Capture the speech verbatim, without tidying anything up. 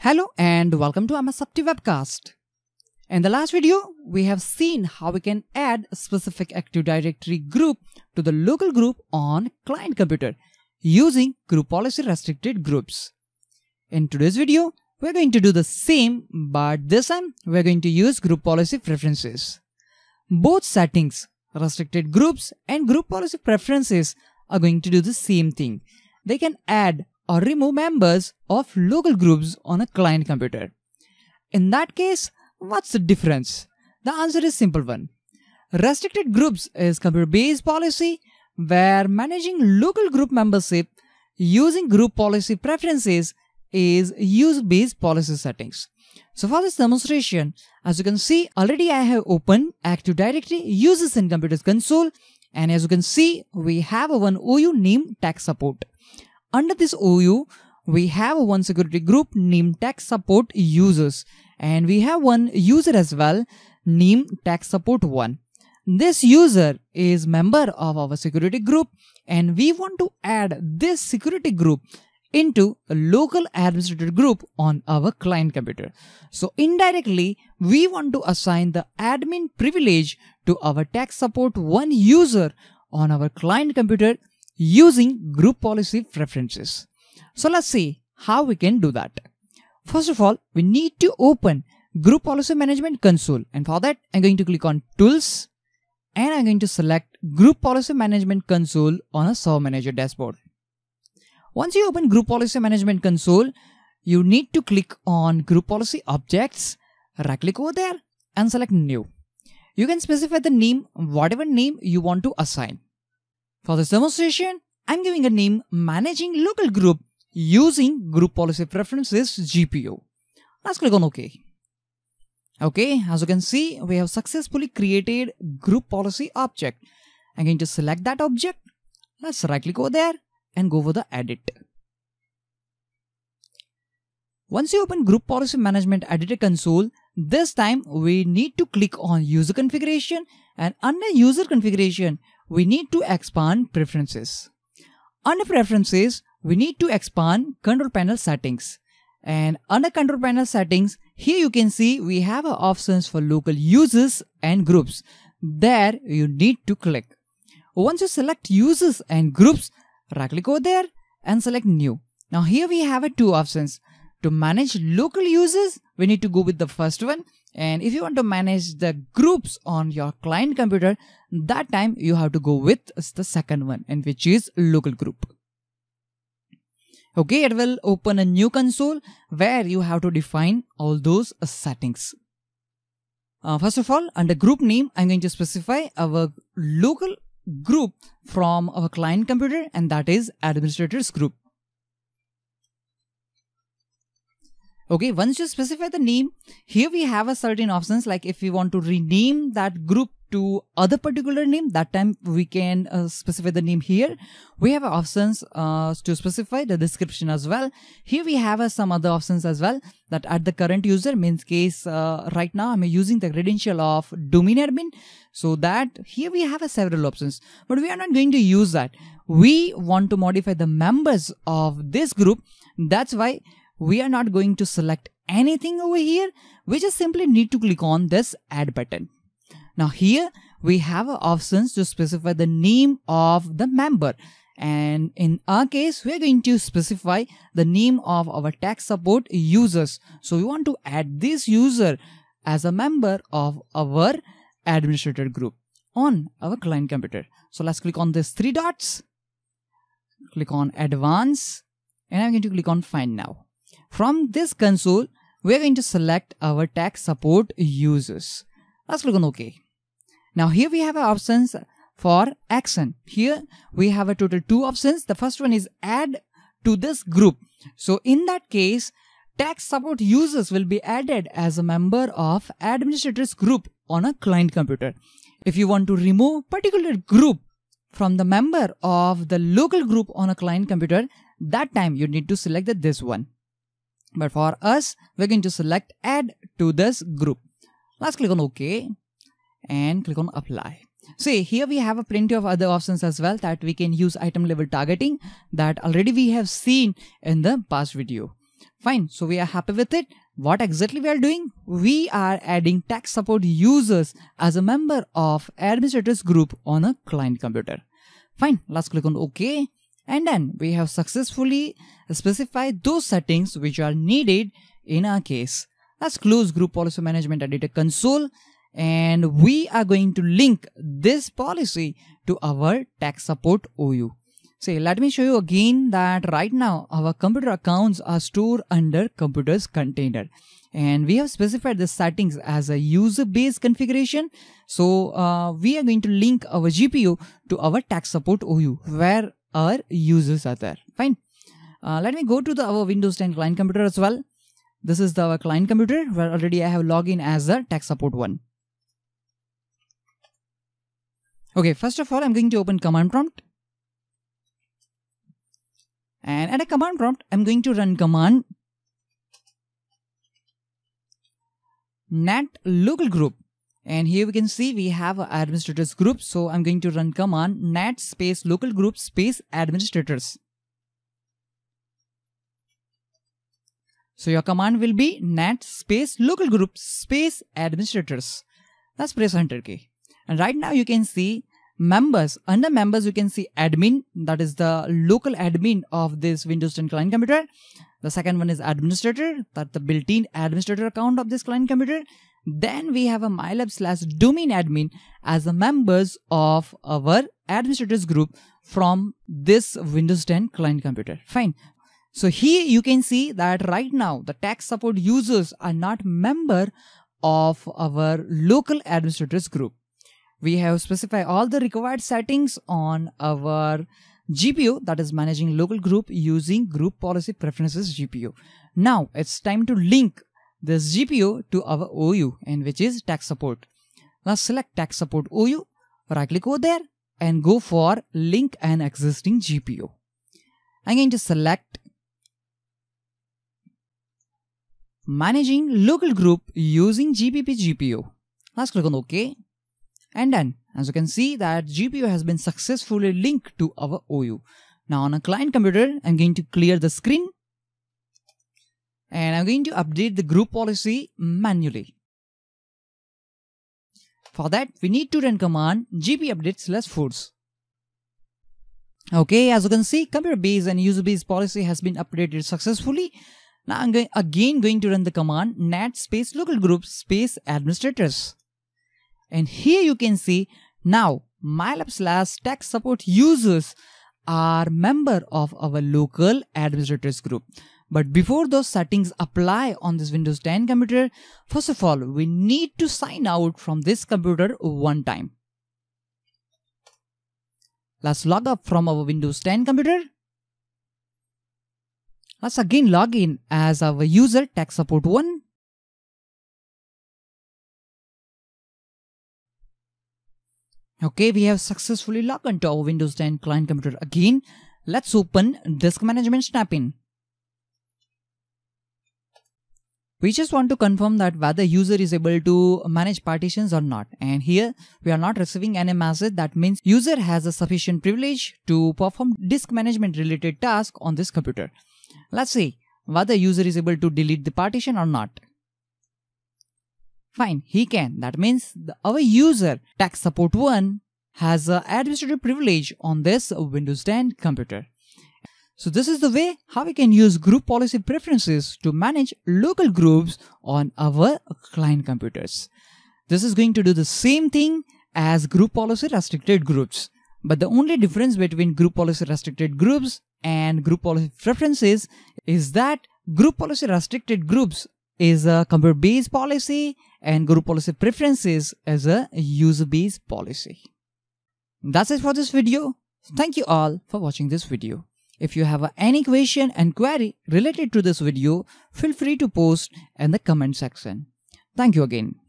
Hello and welcome to M S F T Webcast. In the last video, we have seen how we can add a specific Active Directory group to the local group on client computer using group policy restricted groups. In today's video, we're going to do the same, but this time we're going to use group policy preferences. Both settings, restricted groups and group policy preferences, are going to do the same thing. They can add or remove members of local groups on a client computer. In that case, what's the difference? The answer is simple one. Restricted groups is computer-based policy where managing local group membership using group policy preferences is user-based policy settings. So for this demonstration, as you can see, already I have opened Active Directory Users in Computers console, and as you can see, we have a one O U named Tech Support. Under this O U, we have one security group named Tech Support Users, and we have one user as well named Tech Support one. This user is member of our security group, and we want to add this security group into a local administrator group on our client computer. So indirectly, we want to assign the admin privilege to our Tech Support one user on our client computer using group policy preferences. So let's see how we can do that. First of all, we need to open Group Policy Management console, and for that I'm going to click on Tools and I'm going to select Group Policy Management console on a Server Manager dashboard. Once you open Group Policy Management console, you need to click on Group Policy Objects, right click over there and select New. You can specify the name, whatever name you want to assign. For this demonstration, I'm giving a name Managing Local Group using Group Policy Preferences G P O. Let's click on OK. Okay, as you can see, we have successfully created Group Policy Object. I'm going to select that object. Let's right click over there and go over the Edit. Once you open Group Policy Management Editor console, this time we need to click on User Configuration, and under User Configuration, we need to expand Preferences. Under Preferences, we need to expand Control Panel Settings. And under Control Panel Settings, here you can see we have options for local users and groups. There you need to click. Once you select users and groups, right click over there and select New. Now here we have two options. To manage local users, we need to go with the first one. And if you want to manage the groups on your client computer, that time you have to go with the second one, and which is local group. Okay, it will open a new console where you have to define all those settings. Uh, first of all, under group name, I'm going to specify our local group from our client computer, and that is administrators group. Okay, once you specify the name, here we have a certain options, like if we want to rename that group to other particular name, that time we can uh, specify the name here. We have options uh, to specify the description as well. Here we have uh, some other options as well, that at the current user means case uh, right now I'm using the credential of domain admin. So that here we have uh, several options, but we are not going to use that. We want to modify the members of this group. That's why we are not going to select anything over here. We just simply need to click on this add button. Now here we have options to specify the name of the member, and in our case we are going to specify the name of our Tech Support users. So we want to add this user as a member of our administrator group on our client computer. So let's click on these three dots, click on Advanced, and I'm going to click on Find Now. From this console, we are going to select our Tech Support users. Let's click on OK. Now here we have options for action. Here we have a total two options. The first one is add to this group. So in that case, Tech Support users will be added as a member of administrators group on a client computer. If you want to remove particular group from the member of the local group on a client computer, that time you need to select this one. But for us, we're going to select add to this group. Let's click on OK and click on Apply. See, here we have a plenty of other options as well, that we can use item level targeting that already we have seen in the past video. Fine, so we are happy with it. What exactly we are doing? We are adding tech support users as a member of administrators group on a client computer. Fine, let's click on OK. And then we have successfully specified those settings which are needed in our case. Let's close Group Policy Management Editor console, and we are going to link this policy to our tech support O U. Say, let me show you again that right now our computer accounts are stored under computers container, and we have specified the settings as a user-based configuration. So uh, we are going to link our G P U to our tech support O U where our users are there. Fine. Uh, let me go to the our Windows ten client computer as well. This is the our client computer where already I have logged in as a tech support one. Okay, first of all, I'm going to open command prompt. And at a command prompt, I'm going to run command net local group. And here we can see we have an administrators group. So I'm going to run command net space local group space administrators. So your command will be net space local group space administrators. Let's press enter key. And right now you can see members. Under members you can see admin, that is the local admin of this Windows ten client computer. The second one is administrator, that's the built-in administrator account of this client computer. Then we have a mylab slash domain admin as the members of our administrators group from this Windows ten client computer. Fine. So here you can see that right now the tech support users are not member of our local administrators group. We have specified all the required settings on our G P U, that is managing local group using group policy preferences G P U. Now it's time to link this G P U to our O U, and which is tech support. Now select tech support O U, right click over there and go for link an existing G P U. I'm going to select managing local group using G P P G P U. Let's click on OK. And then, as you can see, that G P U has been successfully linked to our O U. Now on a client computer, I'm going to clear the screen. And I'm going to update the group policy manually. For that, we need to run command gp update slash force. Okay, as you can see, computer base and user base policy has been updated successfully. Now I'm going, again going to run the command net space local group space administrators. And here you can see now mylab slash tech support users are member of our local administrators group. But before those settings apply on this Windows ten computer, first of all, we need to sign out from this computer one time. Let's log up from our Windows ten computer. Let's again log in as our user tech support one. Okay, we have successfully logged into our Windows ten client computer again. Let's open disk management snap-in. We just want to confirm that whether user is able to manage partitions or not. And here we are not receiving any message. That means user has a sufficient privilege to perform disk management related task on this computer. Let's see whether user is able to delete the partition or not. Fine, he can. That means the, our user tech support one has an administrative privilege on this Windows ten computer. So this is the way how we can use group policy preferences to manage local groups on our client computers. This is going to do the same thing as group policy restricted groups. But the only difference between group policy restricted groups and group policy preferences is that group policy restricted groups is a computer based policy and group policy preferences is a user based policy. That's it for this video. Thank you all for watching this video. If you have any question and query related to this video, feel free to post in the comment section. Thank you again.